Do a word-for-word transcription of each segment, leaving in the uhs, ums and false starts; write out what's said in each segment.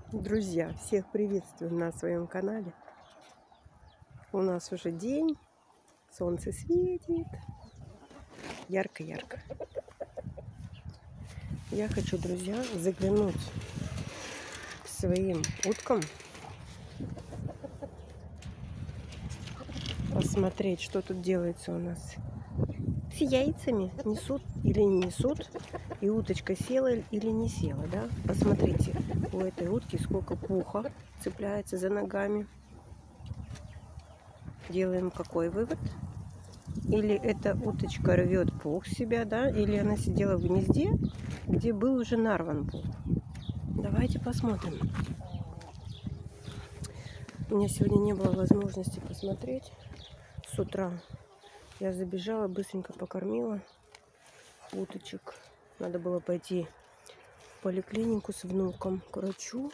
Друзья, всех приветствую на своем канале. У нас уже день, солнце светит, ярко-ярко. Я хочу, друзья, заглянуть к своим уткам, посмотреть, что тут делается у нас с яйцами, несут или не несут, и уточка села или не села, да? Посмотрите, у этой утки сколько пуха цепляется за ногами. Делаем какой вывод? Или эта уточка рвет пух себя, да? Или она сидела в гнезде, где был уже нарван пух. Давайте посмотрим. У меня сегодня не было возможности посмотреть с утра. Я забежала, быстренько покормила уточек. Надо было пойти в поликлинику с внуком к врачу.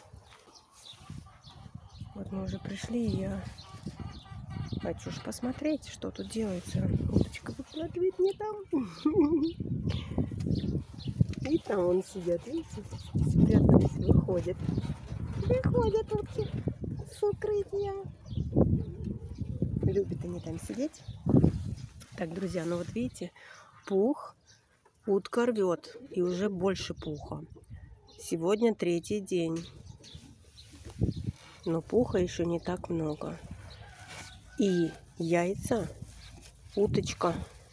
Вот мы уже пришли, и я хочу ж посмотреть, что тут делается. Уточка выкладывает мне там. И там вон сидят, видите, спрятались, выходят. Выходят утки с укрытия. Любят они там сидеть. Так, друзья, ну вот видите, пух утка рвет, и уже больше пуха. Сегодня третий день, но пуха еще не так много. И яйца уточка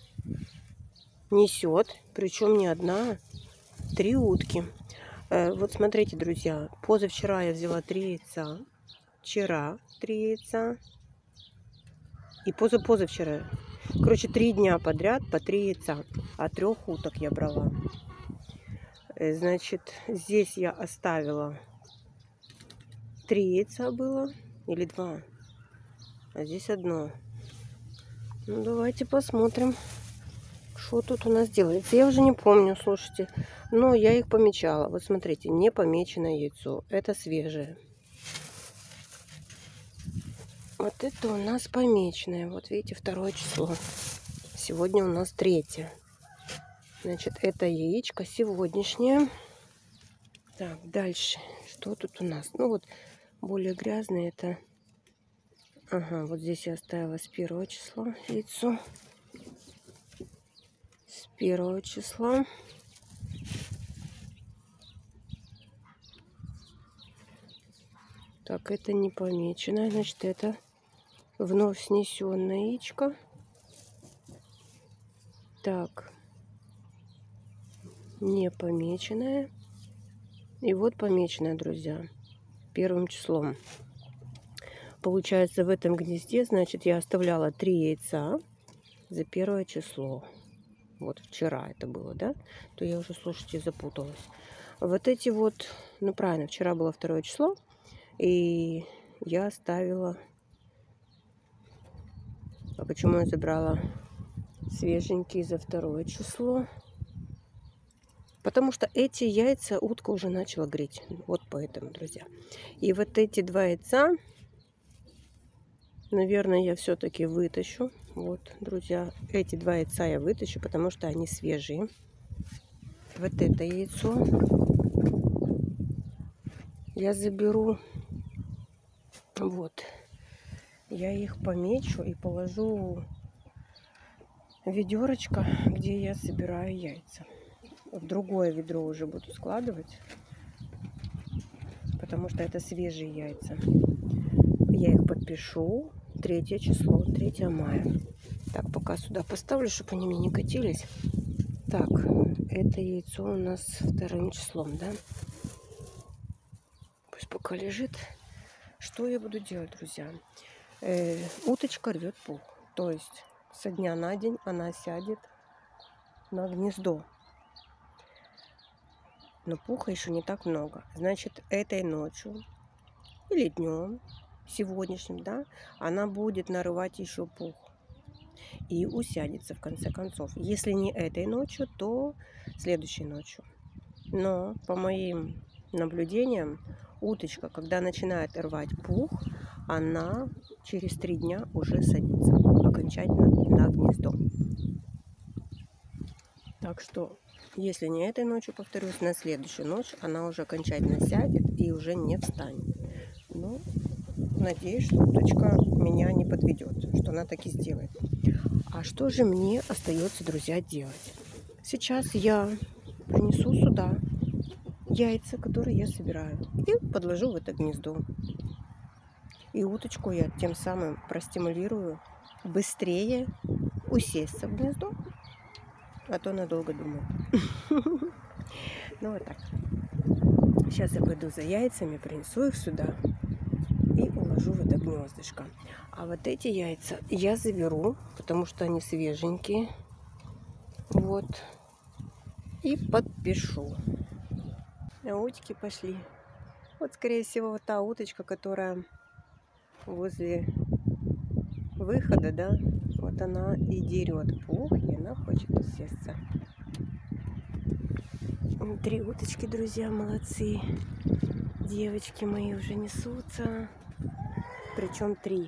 несет, причем не одна, три утки. Вот смотрите, друзья, позавчера я взяла три яйца, вчера три яйца и позапозавчера. Короче, три дня подряд по три яйца. А трех уток я брала. Значит, здесь я оставила три яйца было. Или два. А здесь одно. Ну, давайте посмотрим, что тут у нас делается. Я уже не помню, слушайте. Но я их помечала. Вот смотрите, не помечено яйцо. Это свежее. Вот это у нас помеченное. Вот видите, второе число. Сегодня у нас третье. Значит, это яичко сегодняшнее. Так, дальше. Что тут у нас? Ну вот, более грязное это... Ага, вот здесь я оставила с первого числа яйцо. С первого числа. Так, это не помечено. Значит, это вновь снесенное яичко. Так. Не помеченное. И вот помеченное, друзья, первым числом. Получается, в этом гнезде, значит, я оставляла три яйца за первое число. Вот вчера это было, да? То я уже, слушайте, запуталась. Вот эти вот, ну правильно, вчера было второе число. И я оставила... А почему я забрала свеженькие за второе число? Потому что эти яйца утка уже начала греть. Вот поэтому, друзья. И вот эти два яйца, наверное, я все-таки вытащу. Вот, друзья, эти два яйца я вытащу, потому что они свежие. Вот это яйцо я заберу. Вот. Я их помечу и положу в ведерочко, где я собираю яйца. В другое ведро уже буду складывать, потому что это свежие яйца. Я их подпишу. Третье число, третье мая. Так, пока сюда поставлю, чтобы они мне не катились. Так, это яйцо у нас вторым числом, да? Пусть пока лежит. Что я буду делать, друзья? Э, уточка рвет пух. То есть со дня на день она сядет на гнездо. Но пуха еще не так много. Значит, этой ночью или днем, сегодняшним, да, она будет нарывать еще пух. И усядется в конце концов. Если не этой ночью, то следующей ночью. Но по моим наблюдениям, уточка, когда начинает рвать пух, она через три дня уже садится окончательно на гнездо. Так что Если не этой ночью, повторюсь, на следующую ночь она уже окончательно сядет и уже не встанет. Ну, надеюсь, что уточка меня не подведет, что она так и сделает. А что же мне остается, друзья, делать? Сейчас я принесу сюда яйца, которые я собираю, и подложу в это гнездо. И уточку я тем самым простимулирую быстрее усесться в гнездо, а то она долго думает. Ну вот так. Сейчас я пойду за яйцами, принесу их сюда и уложу в это гнездышко. А вот эти яйца я заберу, потому что они свеженькие. Вот. И подпишу. А утки пошли. Вот, скорее всего, вот та уточка, которая возле выхода, да, вот она и дерет пух, и она хочет усесться. Три уточки, друзья, молодцы. Девочки мои уже несутся. Причем три.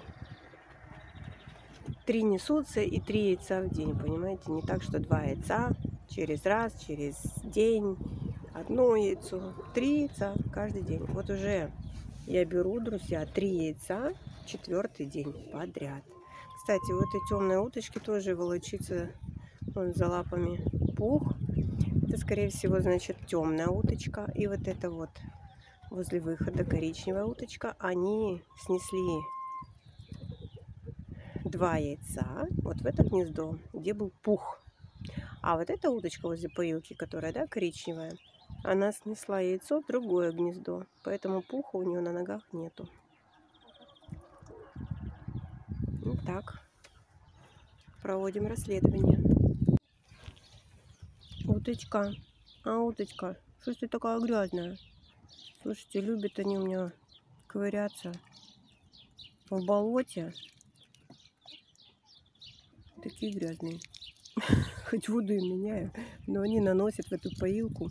Три несутся и три яйца в день, понимаете? Не так, что два яйца через раз, через день, одно яйцо. Три яйца каждый день. Вот уже я беру, друзья, три яйца четвертый день подряд. Кстати, у этой темной уточки тоже волочится вон за лапами пух. Это, скорее всего, значит, темная уточка. И вот это вот возле выхода коричневая уточка. Они снесли два яйца вот в это гнездо, где был пух. А вот эта уточка возле поилки, которая, да, коричневая, она снесла яйцо в другое гнездо. Поэтому пуха у нее на ногах нету. Вот так. Проводим расследование. Уточка, а уточка, что ж ты такая грязная? Слушайте, любят они у меня ковыряться в болоте. Такие грязные. Хоть воду и меняю, но они наносят в эту поилку.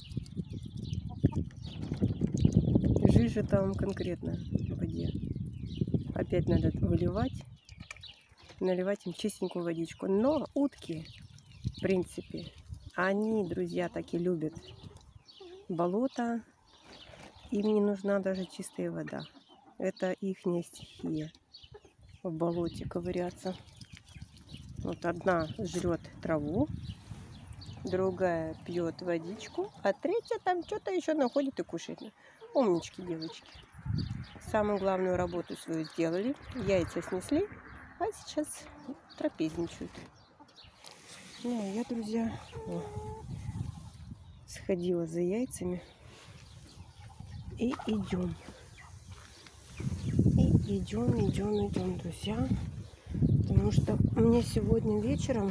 Жижа там конкретно в воде. Опять надо выливать, наливать им чистенькую водичку. Но утки, в принципе, они, друзья, так и любят болото. Им не нужна даже чистая вода. Это ихняя стихия. В болоте ковыряться. Вот одна жрет траву, другая пьет водичку, а третья там что-то еще находит и кушает. Умнички, девочки. Самую главную работу свою сделали. Яйца снесли, а сейчас трапезничают. Ну, а я, друзья, о, сходила за яйцами. И идем. И идем, идем, идем, друзья. Потому что мне сегодня вечером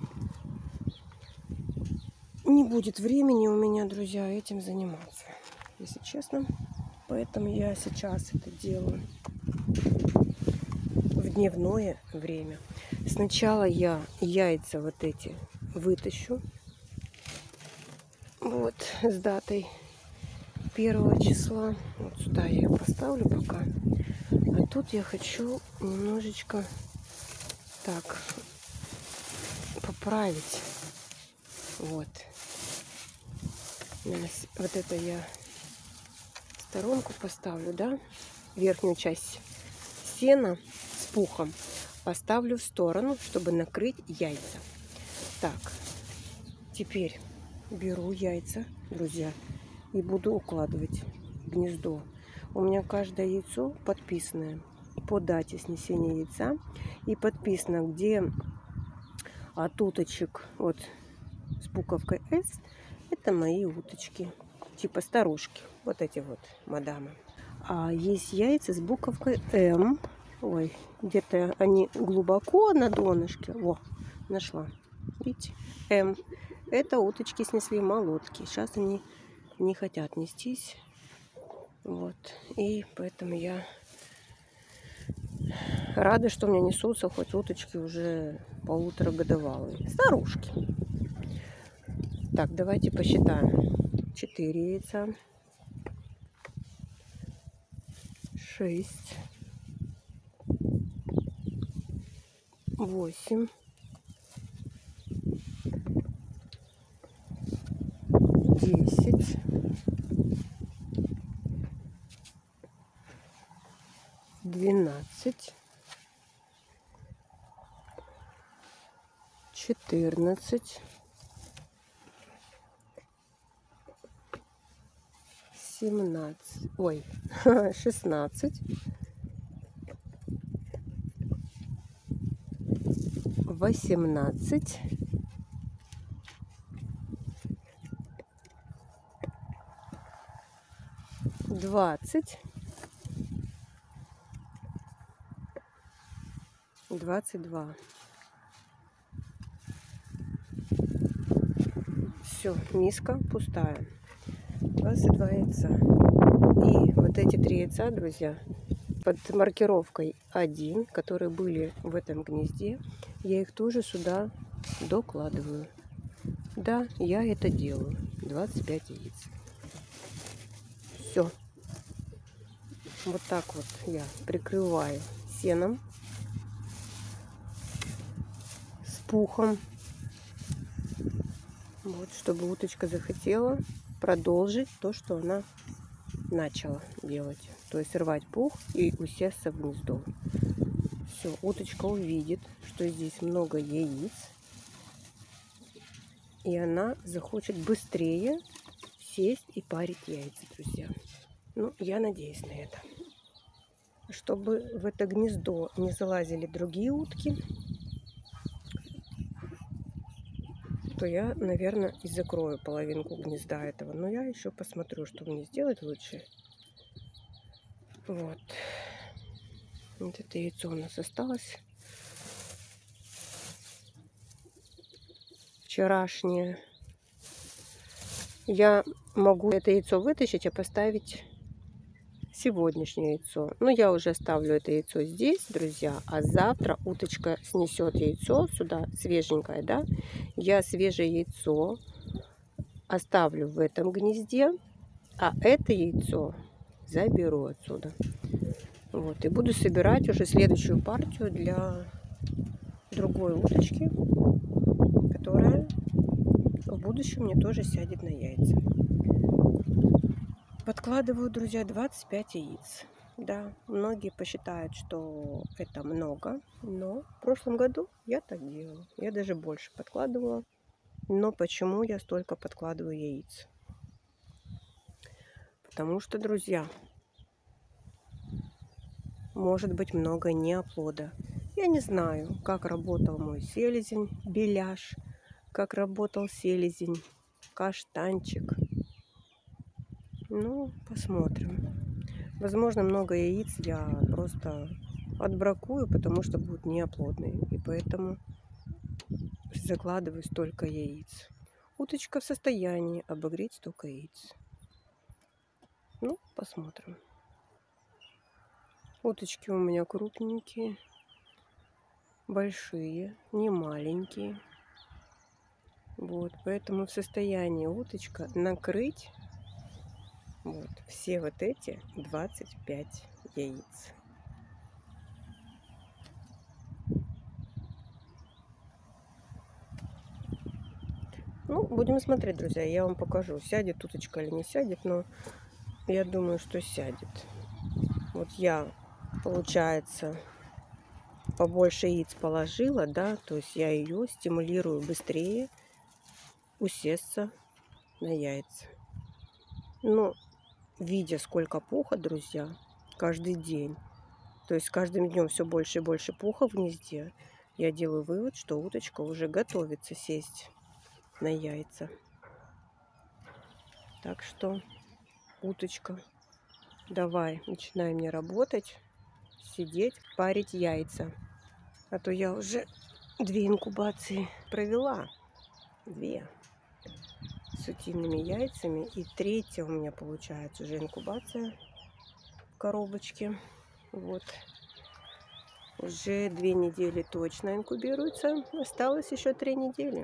не будет времени у меня, друзья, этим заниматься. Если честно. Поэтому я сейчас это делаю в дневное время. Сначала я яйца вот эти вытащу. Вот с датой первого числа. Вот сюда я их поставлю пока. А тут я хочу немножечко так поправить. Вот. Вот это я в сторонку поставлю, да? Верхнюю часть сена с пухом поставлю в сторону, чтобы накрыть яйца. Так, теперь беру яйца, друзья, и буду укладывать в гнездо. У меня каждое яйцо подписанное по дате снесения яйца и подписано, где от уточек вот с буковкой С, это мои уточки, типа старушки, вот эти вот мадамы. А есть яйца с буковкой М, ой, где-то они глубоко на донышке, во, нашла, видите, М. Это уточки снесли молотки, сейчас они не хотят нестись, вот, и поэтому я рада, что у меня несутся хоть уточки уже полуторагодовалые. Старушки. Так, давайте посчитаем. четыре яйца. шесть. восемь. двенадцать, четырнадцать, семнадцать, ой, шестнадцать, восемнадцать, двадцать, двадцать два. Все, миска пустая. двадцать два яйца. И вот эти три яйца, друзья, под маркировкой один, которые были в этом гнезде, я их тоже сюда докладываю. Да, я это делаю. двадцать пять яиц. Все. Вот так вот я прикрываю сеном с пухом. Вот, чтобы уточка захотела продолжить то, что она начала делать. То есть рвать пух и усесться в гнездо. Все, уточка увидит, что здесь много яиц. И она захочет быстрее сесть и парить яйца, друзья. Ну, я надеюсь на это. Чтобы в это гнездо не залазили другие утки, то я, наверное, и закрою половинку гнезда этого. Но я еще посмотрю, что мне сделать лучше. Вот. Вот это яйцо у нас осталось. Вчерашнее. Я могу это яйцо вытащить, а поставить сегодняшнее яйцо. Но я уже оставлю это яйцо здесь, друзья. А завтра уточка снесет яйцо сюда, свеженькое, да. Я свежее яйцо оставлю в этом гнезде, а это яйцо заберу отсюда. Вот. И буду собирать уже следующую партию для другой уточки, которая в будущем мне тоже сядет на яйца. Подкладываю, друзья, двадцать пять яиц. Да, многие посчитают, что это много, но в прошлом году я так делала. Я даже больше подкладывала. Но почему я столько подкладываю яиц? Потому что, друзья, может быть много неоплода. Я не знаю, как работал мой селезень, беляш, как работал селезень, каштанчик. Ну, посмотрим. Возможно, много яиц я просто отбракую, потому что будут неоплодные. И поэтому закладываю столько яиц. Уточка в состоянии обогреть столько яиц. Ну, посмотрим. Уточки у меня крупненькие, большие, не маленькие. Вот, поэтому в состоянии уточка накрыть вот все вот эти двадцать пять яиц. Ну, будем смотреть, друзья. Я вам покажу, сядет уточка или не сядет, но я думаю, что сядет. Вот я, получается, побольше яиц положила, да, то есть я ее стимулирую быстрее усесться на яйца. Но видя, сколько пуха, друзья, каждый день, то есть с каждым днем все больше и больше пуха в гнезде, я делаю вывод, что уточка уже готовится сесть на яйца. Так что, уточка, давай, начинай мне работать, сидеть, парить яйца. А то я уже две инкубации провела. Две. С утиными яйцами. И третья у меня получается уже инкубация в коробочке. Вот. Уже две недели точно инкубируется. Осталось еще три недели.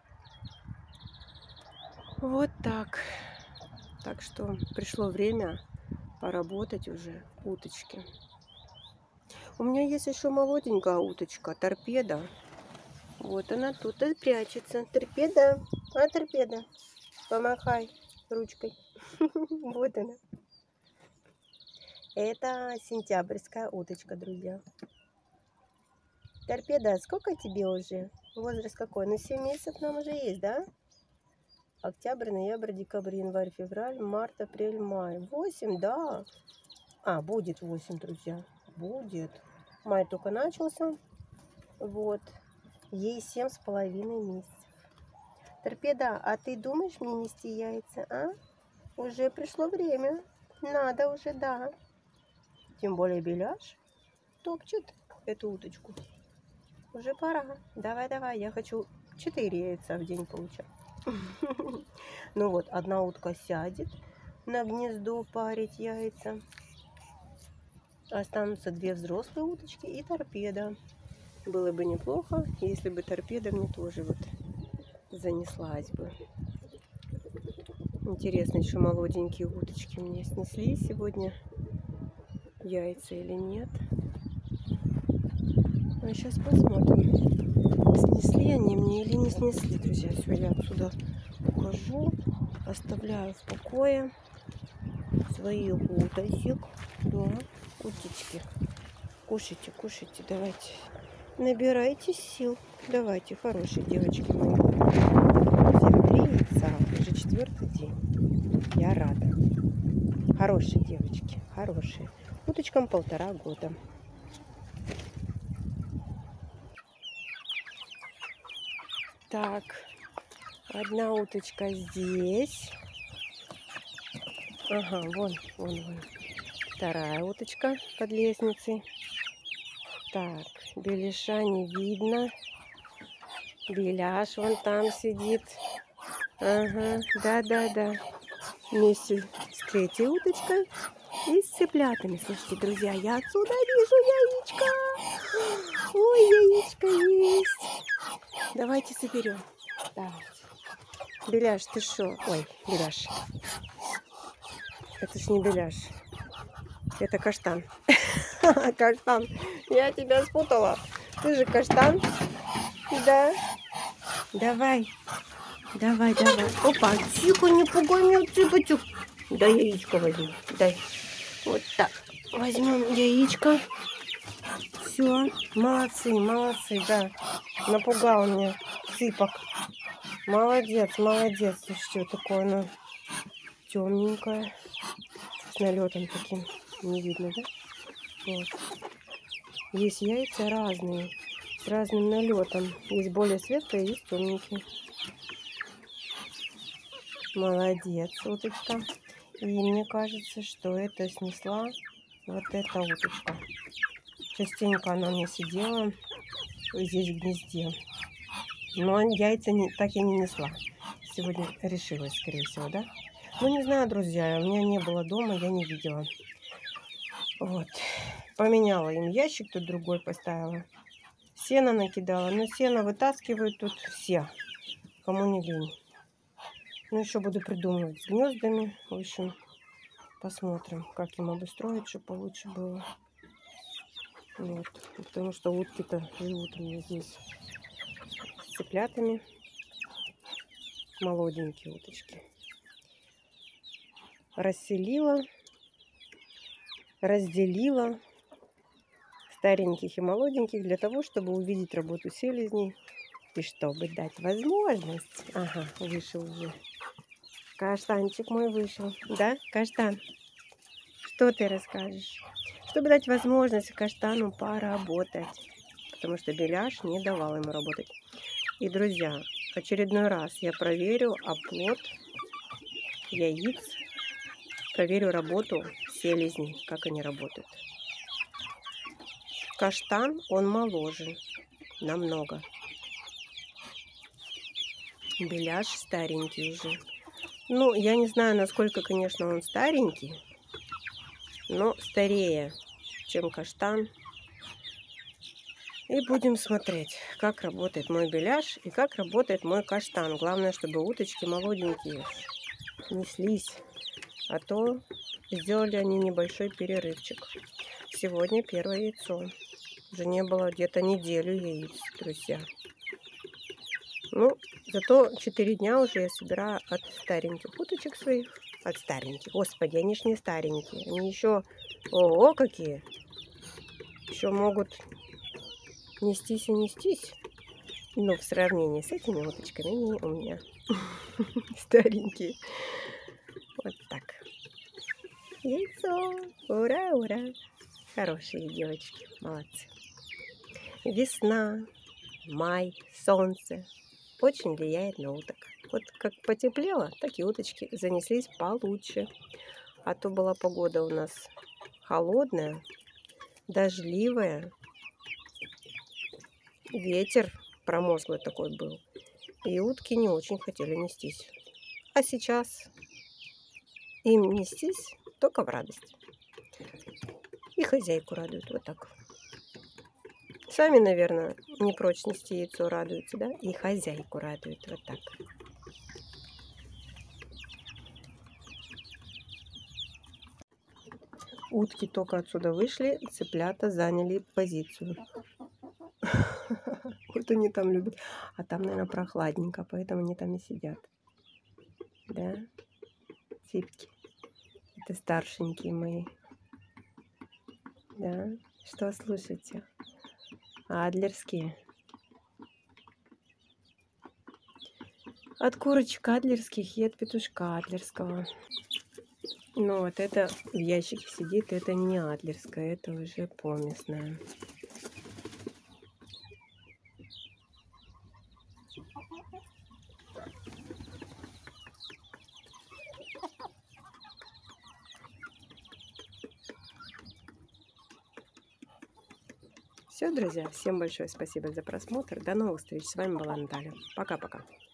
Вот так. Так что пришло время поработать уже уточки. У меня есть еще молоденькая уточка, торпеда. Вот она тут и прячется. Торпеда. А, торпеда. Помахай ручкой. Вот она. Это сентябрьская уточка, друзья. Торпеда, сколько тебе уже? Возраст какой? Ну, семь месяцев нам уже есть, да? Октябрь, ноябрь, декабрь, январь, февраль, март, апрель, май. восемь, да. А, будет восемь, друзья. Будет. Май только начался. Вот. Ей семь с половиной месяцев. Торпеда, а ты думаешь мне нести яйца, а? Уже пришло время. Надо уже, да. Тем более Беляш топчет эту уточку. Уже пора. Давай, давай. Я хочу четыре яйца в день получать. Ну вот, одна утка сядет на гнездо парить яйца. Останутся две взрослые уточки и торпеда. Было бы неплохо, если бы торпеда мне тоже вот занеслась бы. Интересно, еще молоденькие уточки мне снесли сегодня яйца или нет. А сейчас посмотрим, снесли они мне или не снесли, друзья. Все, я отсюда ухожу, оставляю в покое своих уточек. Да, уточки. Кушайте, кушайте, давайте. Набирайте сил. Давайте, хорошие девочки мои. Всем три яйца, уже четвертый день. Я рада. Хорошие девочки, хорошие. Уточкам полтора года. Так, одна уточка здесь. Ага, вон, вон, вон. Вторая уточка под лестницей. Так, Беляша не видно. Беляш вон там сидит. Ага, да-да-да. Вместе с третьей уточкой и с цыплятами. Слушайте, друзья, я отсюда вижу яичко. Ой, яичко есть. Давайте соберем. Давайте. Беляш, ты шо? Ой, Беляш. Это ж не Беляш. Это каштан. Каштан. Я тебя спутала. Ты же каштан. Да. Давай. Давай, давай. Опа, тихо, не пугай меня, цыпочек. Дай яичко возьму. Дай. Вот так. Возьмем яичко. Все. Молодцы, молодцы, да. Напугал меня цыпок. Молодец, молодец. Слушайте, вот такое оно темненькое. С налетом таким. Не видно, да? Вот. Есть яйца разные. С разным налетом. Есть более светлые, есть темненькие. Молодец, уточка. И мне кажется, что это снесла вот эта уточка. Частенько она у меня сидела здесь в гнезде. Но яйца не, так и не несла. Сегодня решилась, скорее всего, да? Ну, не знаю, друзья, у меня не было дома, я не видела. Вот. Поменяла им ящик, тут другой поставила. Сено накидала. Но сено вытаскивают тут все, кому не лень. Ну, еще буду придумывать с гнездами. В общем, посмотрим, как им обустроить, чтобы получше было. Вот. Потому что утки-то живут у меня здесь с цыплятами. Молоденькие уточки. Расселила, разделила стареньких и молоденьких для того, чтобы увидеть работу селезней и чтобы дать возможность. Ага, вышел уже. Каштанчик мой вышел. Да, каштан? Что ты расскажешь? Чтобы дать возможность каштану поработать. Потому что Беляш не давал ему работать. И, друзья, очередной раз я проверю оплот яиц. Проверю работу селезней, как они работают. Каштан, он моложе. Намного. Беляш старенький уже. Ну, я не знаю, насколько, конечно, он старенький. Но старее, чем каштан. И будем смотреть, как работает мой Беляш и как работает мой каштан. Главное, чтобы уточки молоденькие неслись. А то сделали они небольшой перерывчик. Сегодня первое яйцо. Уже не было где-то неделю яиц, друзья. Ну, зато четыре дня уже я собираю от стареньких уточек своих. От стареньких. Господи, они ж не старенькие. Они еще Ого, какие! Еще могут нестись и нестись. Но в сравнении с этими уточками они у меня старенькие. Вот так. Яйцо! Ура, ура! Хорошие девочки, молодцы. Весна, май, солнце очень влияет на уток. Вот как потеплело, так и уточки занеслись получше. А то была погода у нас холодная, дождливая. Ветер промозглый такой был. И утки не очень хотели нестись. А сейчас им нестись только в радость. И хозяйку радуют вот так. Сами, наверное, не прочь нести яйцо радуются, да? И хозяйку радуют вот так. Утки только отсюда вышли, цыплята заняли позицию. Вот они там любят. А там, наверное, прохладненько, поэтому они там и сидят. Да? Цыпки. Это старшенькие мои. Да? Что слушайте? Адлерские. От курочек адлерских и от петушка адлерского. Ну вот это в ящике сидит, это не адлерская, это уже помесная. Все, друзья, всем большое спасибо за просмотр. До новых встреч. С вами была Наталья. Пока-пока.